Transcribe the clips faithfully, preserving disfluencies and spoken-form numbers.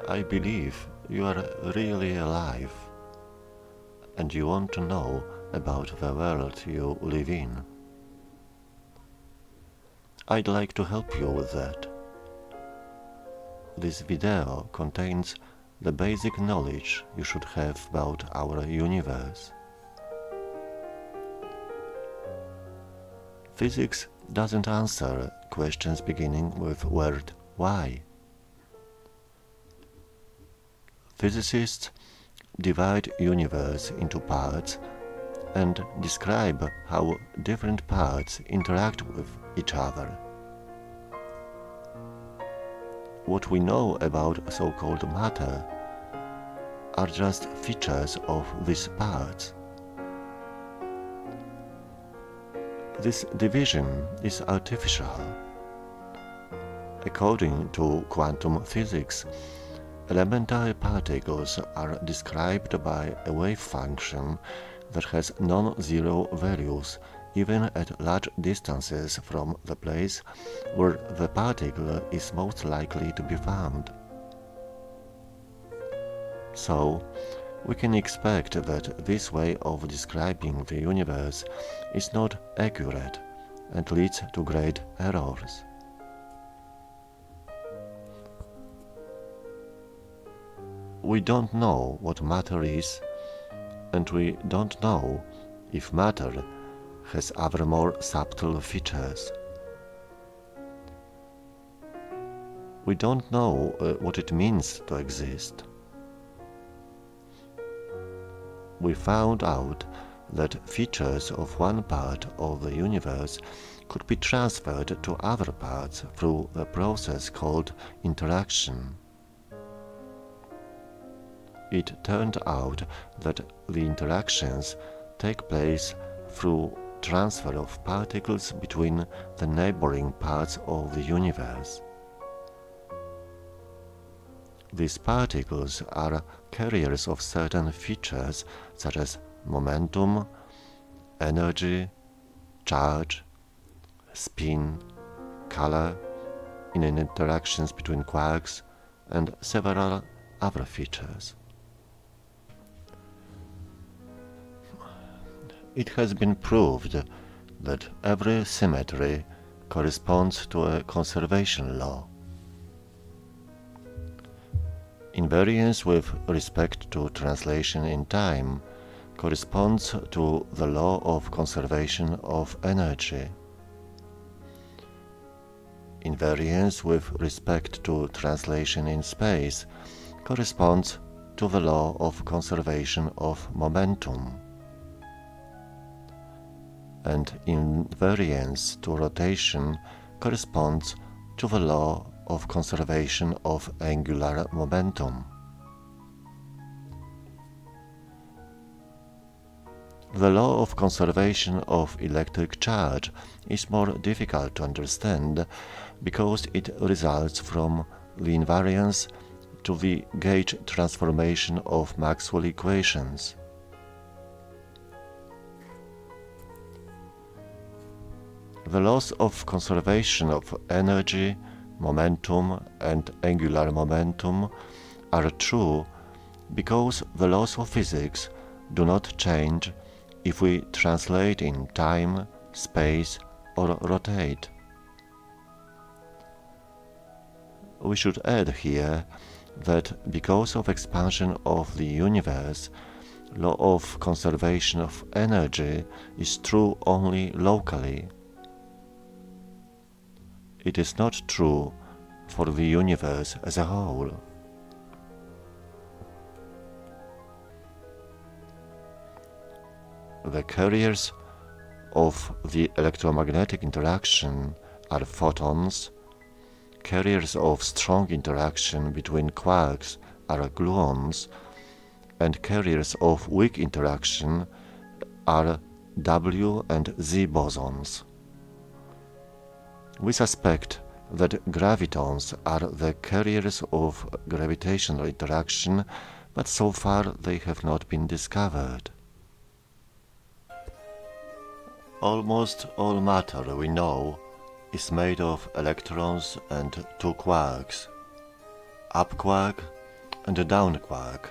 I believe you are really alive, and you want to know about the world you live in. I'd like to help you with that. This video contains the basic knowledge you should have about our universe. Physics doesn't answer questions beginning with word why. Physicists divide universe into parts and describe how different parts interact with each other. What we know about so-called matter are just features of these parts. This division is artificial. According to quantum physics, elementary particles are described by a wave function that has non-zero values even at large distances from the place where the particle is most likely to be found. So, we can expect that this way of describing the universe is not accurate and leads to great errors. We don't know what matter is, and we don't know if matter has other more subtle features. We don't know uh, what it means to exist. We found out that features of one part of the universe could be transferred to other parts through a process called interaction. It turned out that the interactions take place through transfer of particles between the neighboring parts of the universe. These particles are carriers of certain features such as momentum, energy, charge, spin, color, in interactions between quarks, and several other features. It has been proved that every symmetry corresponds to a conservation law. Invariance with respect to translation in time corresponds to the law of conservation of energy. Invariance with respect to translation in space corresponds to the law of conservation of momentum. And invariance to rotation corresponds to the law of conservation of angular momentum. The law of conservation of electric charge is more difficult to understand because it results from the invariance to the gauge transformation of Maxwell equations. The laws of conservation of energy, momentum, and angular momentum are true because the laws of physics do not change if we translate in time, space, or rotate. We should add here that because of expansion of the universe, law of conservation of energy is true only locally. It is not true for the universe as a whole. The carriers of the electromagnetic interaction are photons, carriers of strong interaction between quarks are gluons, and carriers of weak interaction are W and Z bosons. We suspect that gravitons are the carriers of gravitational interaction, but so far they have not been discovered. Almost all matter we know is made of electrons and two quarks, up quark and a down quark.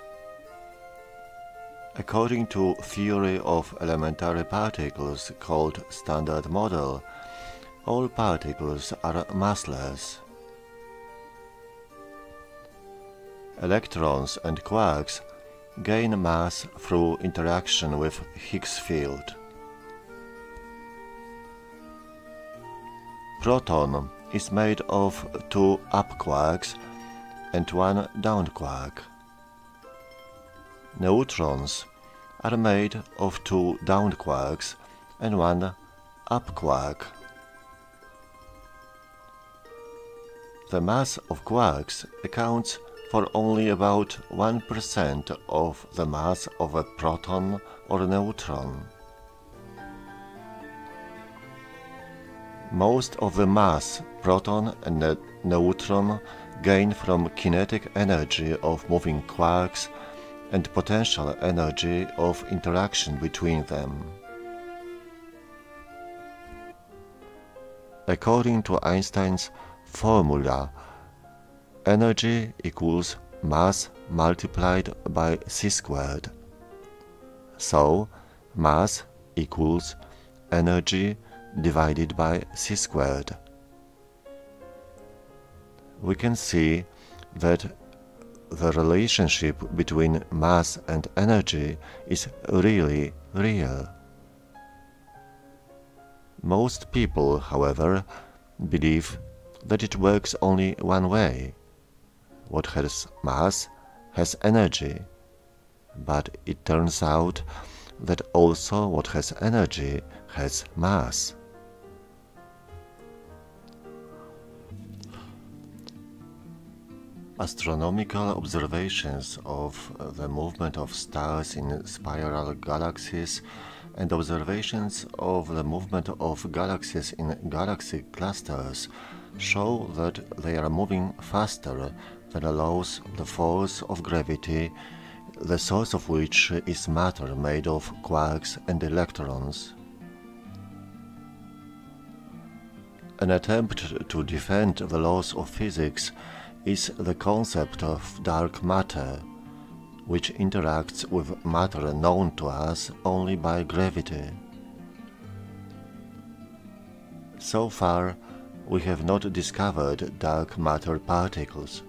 According to theory of elementary particles called Standard Model, all particles are massless. Electrons and quarks gain mass through interaction with Higgs field. Proton is made of two up quarks and one down quark. Neutrons are made of two down quarks and one up quark. The mass of quarks accounts for only about one percent of the mass of a proton or neutron. Most of the mass proton and ne neutron gain from kinetic energy of moving quarks and potential energy of interaction between them. According to Einstein's formula, energy equals mass multiplied by c squared. So, mass equals energy divided by c squared. We can see that the relationship between mass and energy is really real. Most people, however, believe that it works only one way. What has mass has energy, but it turns out that also what has energy has mass. Astronomical observations of the movement of stars in spiral galaxies and observations of the movement of galaxies in galaxy clusters show that they are moving faster than allows the force of gravity, the source of which is matter made of quarks and electrons. An attempt to defend the laws of physics is the concept of dark matter, which interacts with matter known to us only by gravity. So far, we have not discovered dark matter particles.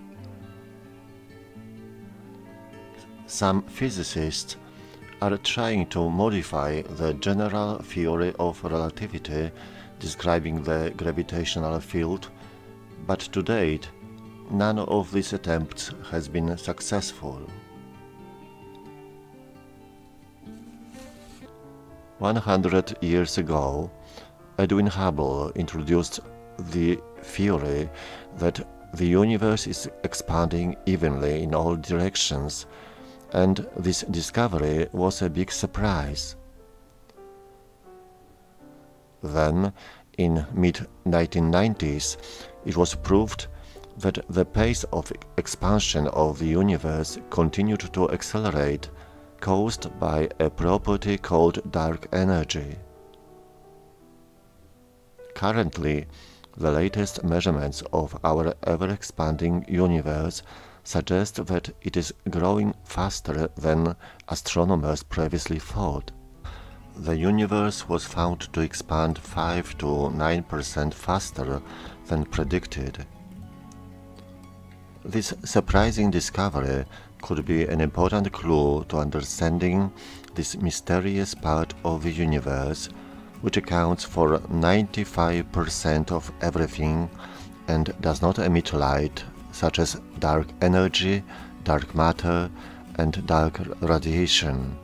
Some physicists are trying to modify the general theory of relativity describing the gravitational field, but to date, none of these attempts has been successful. One hundred years ago, Edwin Hubble introduced the theory that the universe is expanding evenly in all directions, and this discovery was a big surprise. Then, in mid nineteen nineties, it was proved that the pace of expansion of the universe continued to accelerate, caused by a property called dark energy. Currently, the latest measurements of our ever-expanding universe suggest that it is growing faster than astronomers previously thought. The universe was found to expand five to nine percent faster than predicted. This surprising discovery could be an important clue to understanding this mysterious part of the universe, which accounts for ninety-five percent of everything and does not emit light, such as dark energy, dark matter, and dark radiation.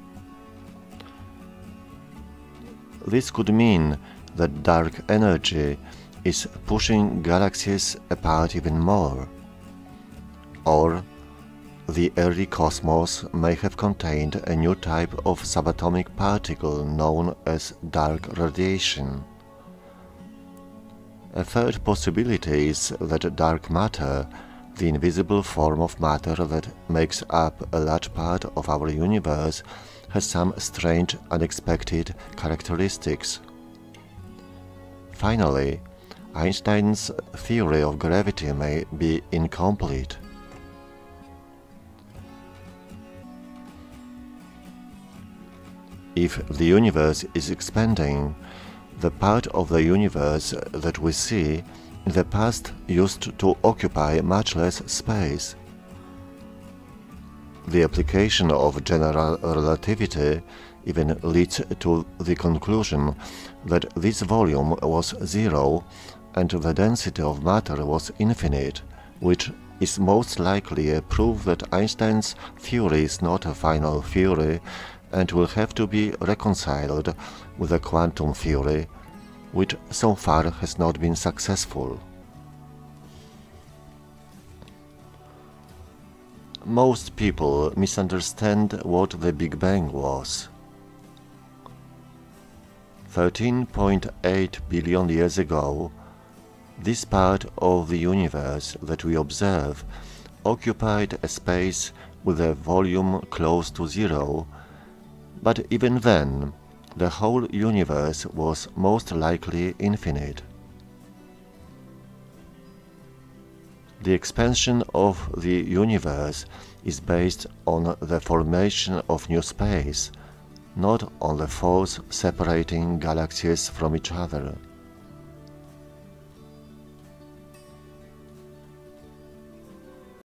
This could mean that dark energy is pushing galaxies apart even more. Or the early cosmos may have contained a new type of subatomic particle known as dark radiation. A third possibility is that dark matter, the invisible form of matter that makes up a large part of our universe, has some strange, unexpected characteristics. Finally, Einstein's theory of gravity may be incomplete. If the universe is expanding, the part of the universe that we see in the past used to occupy much less space. The application of general relativity even leads to the conclusion that this volume was zero and the density of matter was infinite, which is most likely a proof that Einstein's theory is not a final theory and will have to be reconciled with the quantum theory, which so far has not been successful. Most people misunderstand what the Big Bang was. thirteen point eight billion years ago, this part of the universe that we observe occupied a space with a volume close to zero, but even then, the whole universe was most likely infinite. The expansion of the universe is based on the formation of new space, not on the force separating galaxies from each other.